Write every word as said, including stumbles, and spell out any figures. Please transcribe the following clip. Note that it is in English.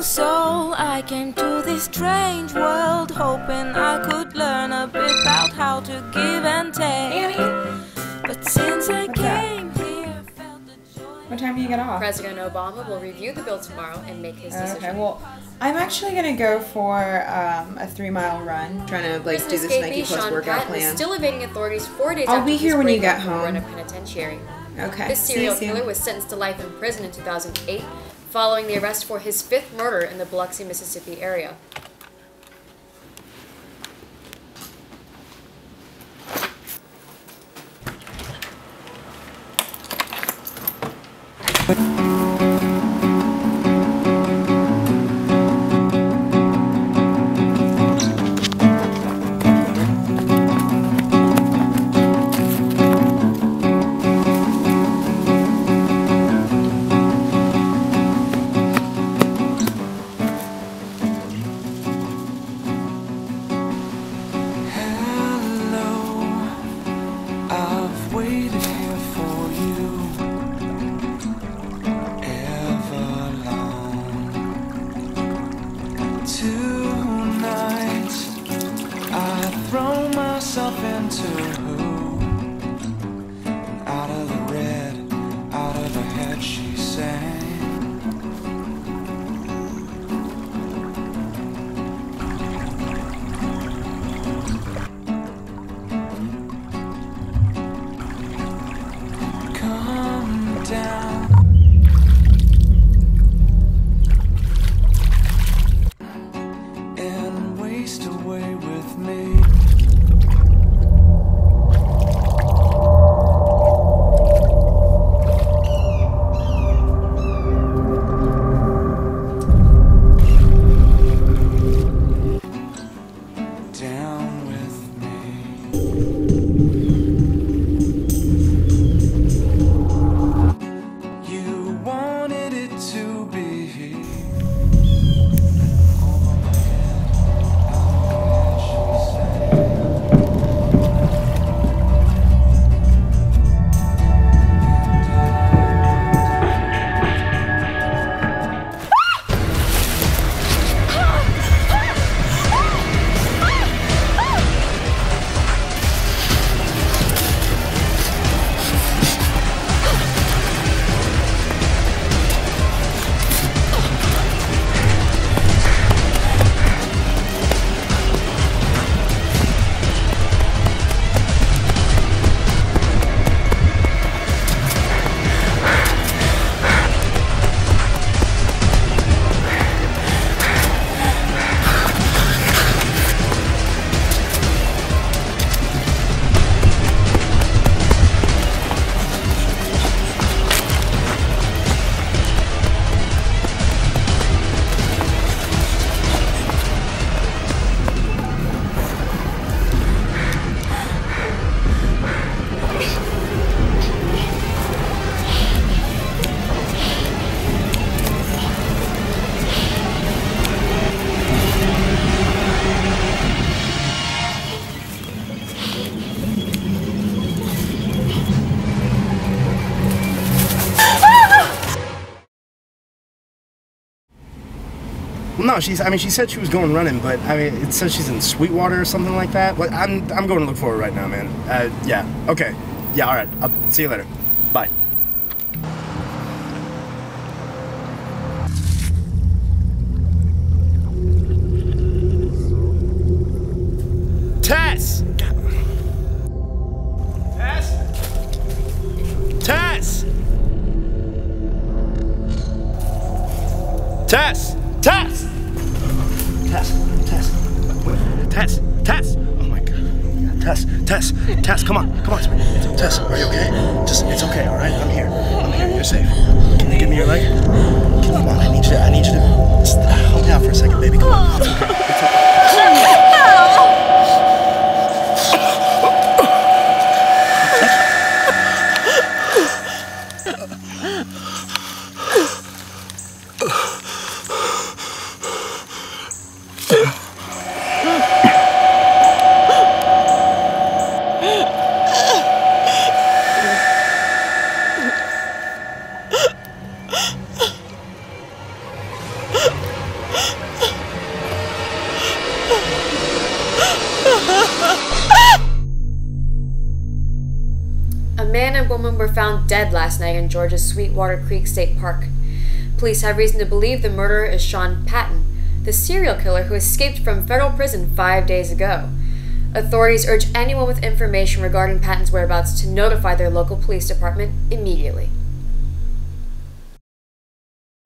soul. I came to this strange world hoping I could learn a bit about how to give and take. But since I came here, I felt the joy. What time do you get off? President Obama will review the bill tomorrow and make his decision. Okay, well, I'm actually gonna go for um, a three mile run, trying to like do this Nike Plus Sean workout Patton is plan. still evading authorities four days I'll after be here his when you breakup get from home. Verona Penitentiary. Okay. This See you serial soon. killer was sentenced to life in prison in two thousand eight, following the arrest for his fifth murder in the Biloxi, Mississippi area. Throw myself into who, and out of the red, out of her head she sang. Come down and waste away with me. Down with me. You wanted it to be. Over my head, out of her head, No, she's. I mean, she said she was going running, but I mean, it says she's in Sweetwater or something like that. But I'm, I'm going to look for her right now, man. Uh, yeah. Okay. Yeah. All right. I'll see you later. Bye. Tess. Tess. Tess. Tess. Tess! Tess, Tess, wait, Tess, Tess! Oh my God, Tess, Tess, Tess, come on, come on, Tess, are you okay? Just, it's okay, all right? I'm here, I'm here, you're safe. Can you give me your leg? Come on, I need you to, I need you to, just hold down for a second, baby, come on, it's okay, it's okay. woman were found dead last night in Georgia's Sweetwater Creek State Park. Police have reason to believe the murderer is Sean Patton, the serial killer who escaped from federal prison five days ago. Authorities urge anyone with information regarding Patton's whereabouts to notify their local police department immediately.